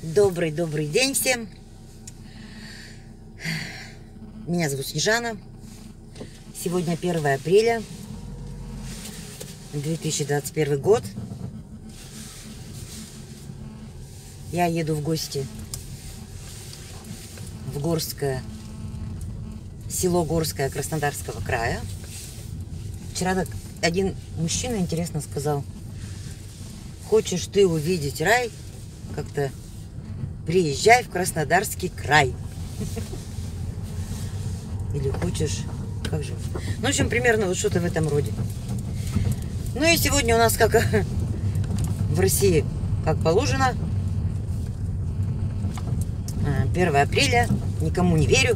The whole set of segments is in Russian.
Добрый день всем. Меня зовут Снежана. Сегодня 1 апреля 2021 год. Я еду в гости в Горское, село Горское Краснодарского края. Вчера так один мужчина интересно сказал: хочешь ты увидеть рай, как-то приезжай в Краснодарский край. Или хочешь, как же? Ну, в общем, примерно вот что-то в этом роде. Ну и сегодня у нас, как в России, как положено, 1 апреля, никому не верю,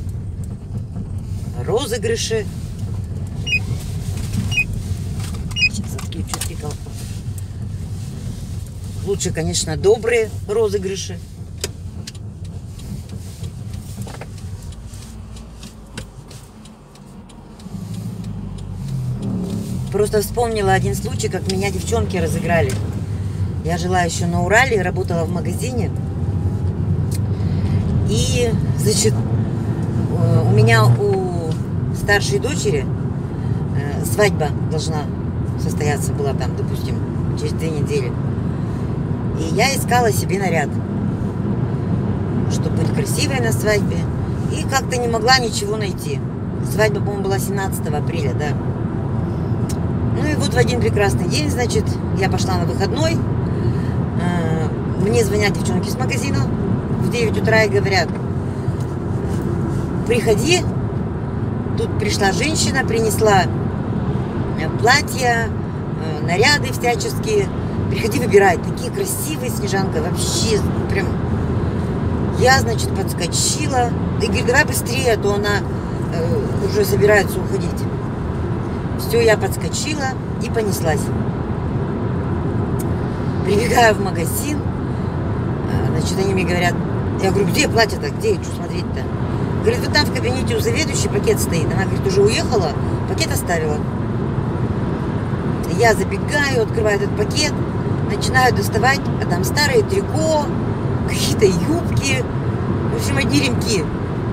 розыгрыши. Сейчас отключу пикалку. Лучше, конечно, добрые розыгрыши. Просто вспомнила один случай, как меня девчонки разыграли. Я жила еще на Урале, работала в магазине. И, значит, у меня у старшей дочери свадьба должна состояться была там, допустим, через 2 недели. И я искала себе наряд, чтобы быть красивой на свадьбе. И как-то не могла ничего найти. Свадьба, по-моему, была 17 апреля, да. Ну и вот в один прекрасный день, значит, я пошла на выходной. Мне звонят девчонки с магазина в 9 утра и говорят: приходи. Тут пришла женщина, принесла платья, наряды всяческие. Приходи, выбирай. Такие красивые, Снежанка, вообще прям. Я, значит, подскочила. И говорит: давай быстрее, а то она уже собирается уходить. Все, я подскочила и понеслась. Прибегаю в магазин. Значит, они мне говорят: я говорю, где платье-то, где, что смотреть-то? Говорит: вот там в кабинете у заведующей пакет стоит. Она, говорит, уже уехала, пакет оставила. Я забегаю, открываю этот пакет, начинаю доставать, а там старые трико, какие-то юбки, в общем, одни ремки.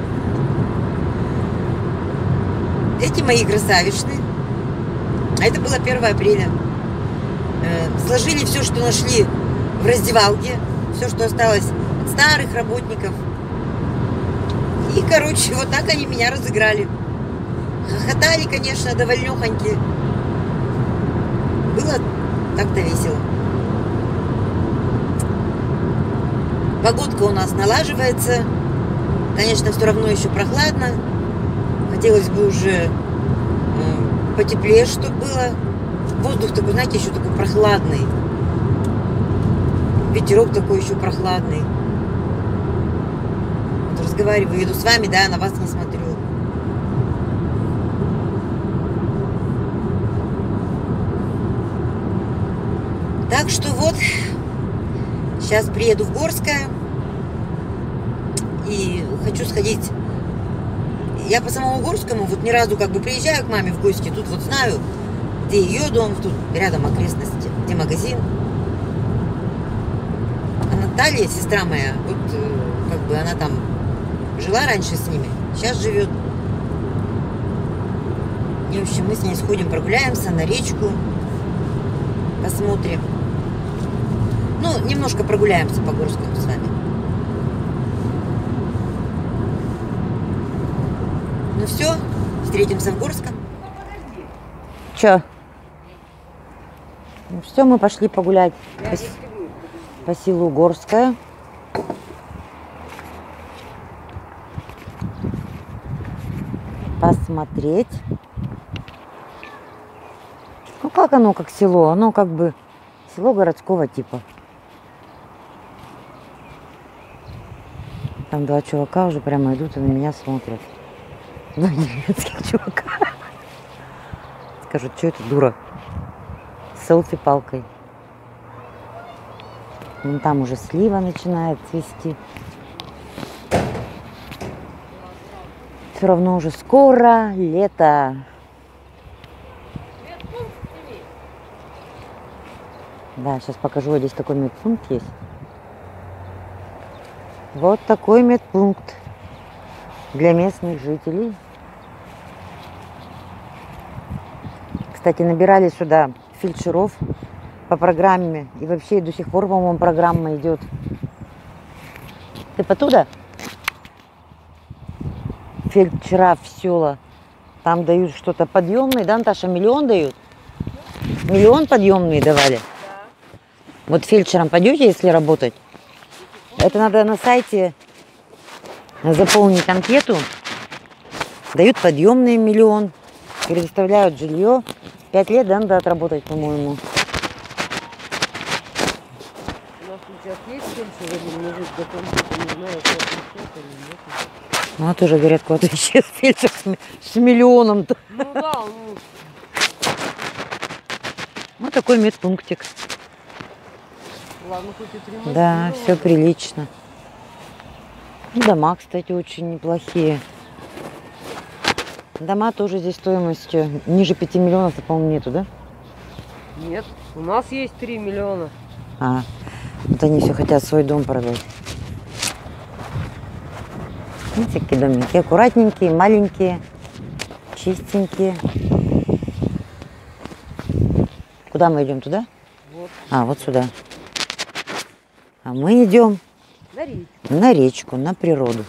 Эти мои красавишны. А это было 1 апреля. Сложили все, что нашли в раздевалке, все, что осталось от старых работников. И, короче, вот так они меня разыграли. Хохотали, конечно, довольнёхоньки. Было так-то весело. Погодка у нас налаживается. Конечно, все равно еще прохладно. Хотелось бы уже потеплее, чтобы было. Воздух такой, знаете, еще такой прохладный. Ветерок такой еще прохладный. Вот разговариваю, еду с вами, да, на вас не смотрю. Так что вот, сейчас приеду в Горское и хочу сходить. Я по самому Горскому вот ни разу как бы приезжаю к маме в гости. Тут вот знаю, где ее дом, тут рядом окрестности, где магазин. А Наталья, сестра моя, вот как бы она там жила раньше с ними, сейчас живет. И, в общем, мы с ней сходим, прогуляемся на речку, посмотрим. Ну, немножко прогуляемся по Горскому с вами. Ну все, встретимся в Горском. Че? Ну все, мы пошли погулять по селу Горское. Посмотреть. Ну как оно, как село? Оно как бы село городского типа. Там 2 чувака уже прямо идут и на меня смотрят. 2 немецких чувака. Скажут, что это дура? Селфи-палкой. Вон там уже слива начинает цвести. Все равно уже скоро лето. Да, сейчас покажу. Здесь такой медпункт есть. Вот такой медпункт для местных жителей. Кстати, набирали сюда фельдшеров по программе. И вообще до сих пор, по-моему, программа идет. Ты потуда? Фельдшера в села. Там дают что-то подъемные, да, Наташа, миллион дают? Миллион подъемные давали? Да. Вот фельдшером пойдете, если работать? Это надо на сайте заполнить анкету. Дают подъемные миллион. Предоставляют жилье. 5 лет, да, надо отработать, по-моему. У нас сейчас есть фельдшер или мужик до конца, не знаю, как исчез или нет. Ну, а тоже говорят, куда-то исчез фельдшер с миллионом-то. Ну да, ну. Вот такой медпунктик. Ладно, хоть и 3 Да, все прилично. Дома, кстати, очень неплохие. Дома тоже здесь стоимостью ниже 5 миллионов, по-моему, нету, да? Нет, у нас есть 3 миллиона. А, вот они все хотят свой дом продать. Видите, какие домики? Аккуратненькие, маленькие, чистенькие. Куда мы идем? Туда? Вот. А, вот сюда. А мы идем на речку, на природу.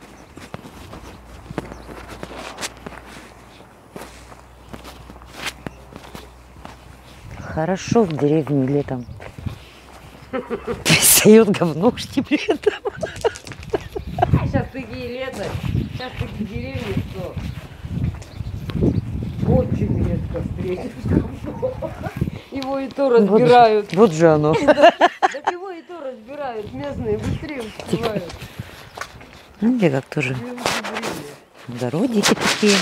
Хорошо в деревне летом. Пристает говно штиблетом. Сейчас такие лето, сейчас такие деревни, что очень редко встретишь. Его и то разбирают. Вот же оно. Так его и то разбирают. Местные быстрее успевают. Ну, где как тоже. Огородики такие.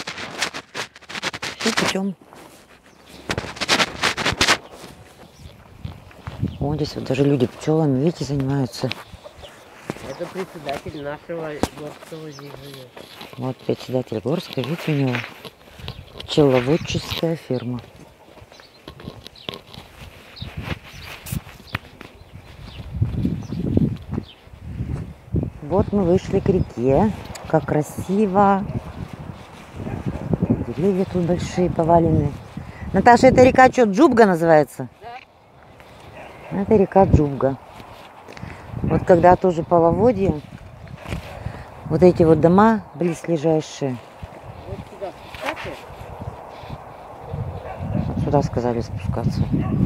Все путем. Вот здесь вот даже люди пчелами, видите, занимаются. Это председатель нашего горского здесь живет. Вот председатель горска, видите, у него пчеловодческая ферма. Вот мы вышли к реке. Как красиво. Деревья тут большие, поваленные. Наташа, эта река что, Джубга называется? Да. Это река Джубга. Вот когда тоже половодье, вот эти вот дома близлежащие. Вот сюда спускаться? Вот сюда сказали спускаться.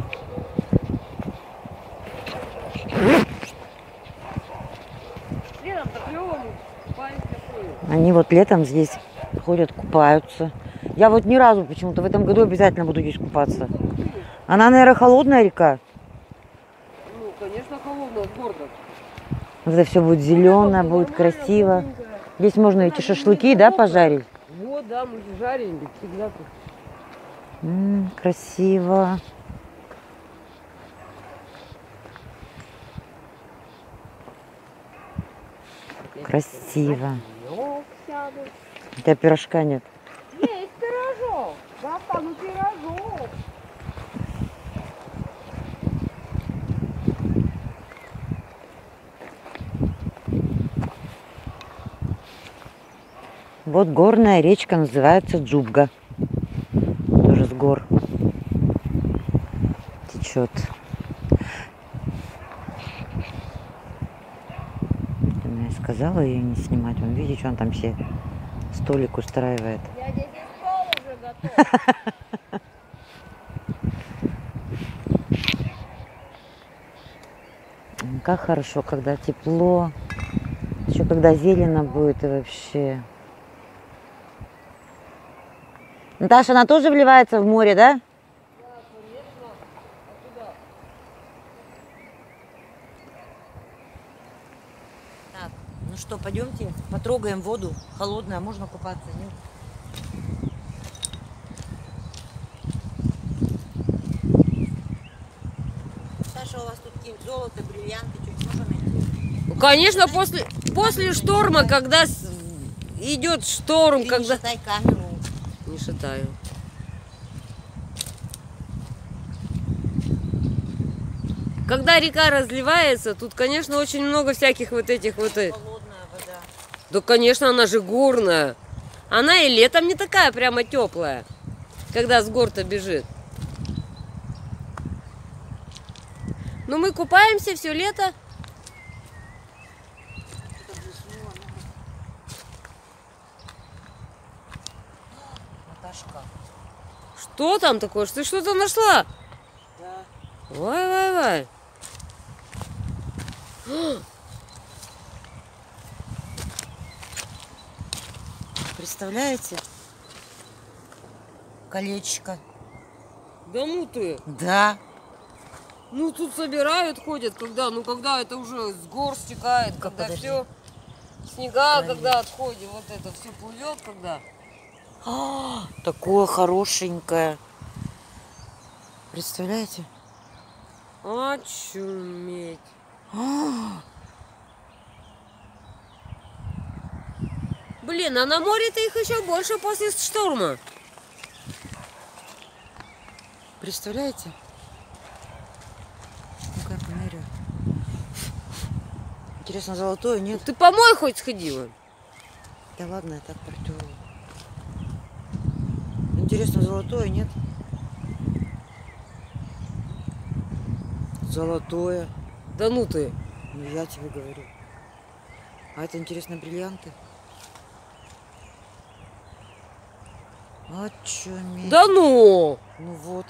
Летом-то клёво, купаемся. Они вот летом здесь ходят, купаются. Я вот ни разу почему-то в этом году обязательно буду здесь купаться. Она, наверное, холодная река. Ну, конечно, холодная, с города. Вот это все будет зеленое, будет красиво. Здесь можно эти шашлыки, да, пожарить? Вот, да, мы жарим всегда тут. Красиво. Красиво. У тебя пирожка нет. Есть пирожок. Достану пирожок. Вот горная речка называется Джубга. Тоже с гор течет. Я сказала ее не снимать. Вон, видите, что он там все столик устраивает. Я здесь стол уже готов. Как хорошо, когда тепло. Еще когда зелено будет и вообще. Наташа, она тоже вливается в море, да? Так, ну что, пойдемте потрогаем воду. Холодная, можно купаться, нет? Саша, у вас тут какие-нибудь золото, бриллианты, что-нибудь можно найти? Конечно, после шторма, когда идет шторм, Ты когда... не шатай камеру. Не шатаю. Когда река разливается, тут, конечно, очень много всяких вот этих вот... Холодная вода. Да, конечно, она же горная. Она и летом не такая прямо теплая, когда с гор-то бежит. Но мы купаемся все лето. Наташка. Что там такое? Ты что-то нашла? Да. Вай. Представляете? Колечко. Да ну ты. Да. Ну тут собирают, ходят, когда, ну когда это уже с гор стекает, когда подожди. все снега, Правильно. когда отходит, вот это все плывет, когда. Такое хорошенькое. Представляете? Очуметь. Блин, а на море-то их еще больше после шторма. Представляете? Ну-ка я померю. Интересно, золотое, нет? Ты помой хоть сходила. Да ладно, я так протерла. Интересно, золотое, нет? Золотое. Да ну ты. Ну я тебе говорю. А это, интересно, бриллианты? Очуметь. Да ну. Ну вот.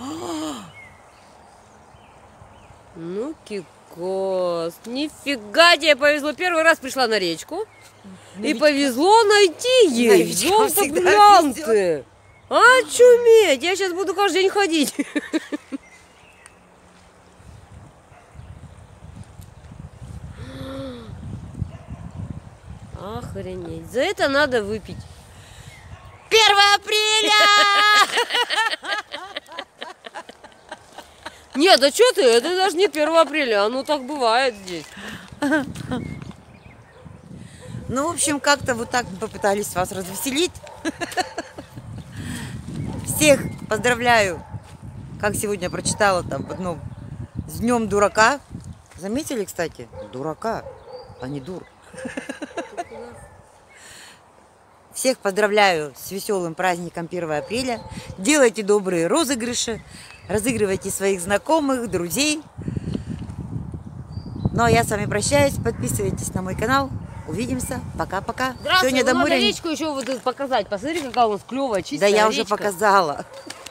Ну, кикос. Нифига тебе повезло. Первый раз пришла на речку. И повезло найти ей. Новичкам всегда Бриллианты. Очуметь. Я сейчас буду каждый день ходить. Охренеть. За это надо выпить. 1 апреля! Нет, да что ты? Это даже не 1 апреля. Оно так бывает здесь. Ну, в общем, как-то вот так мы попытались вас развеселить. Всех поздравляю, как сегодня прочитала там в одном, с Днем дурака. Заметили, кстати? Дурака, а не дур. Всех поздравляю с веселым праздником 1 апреля. Делайте добрые розыгрыши, разыгрывайте своих знакомых, друзей. Ну, а я с вами прощаюсь. Подписывайтесь на мой канал. Увидимся. Пока-пока. Здравствуй, Сегодня надо домой. речку еще вот показать. Посмотри, какая у нас клевая, чистая Да я уже речка. показала.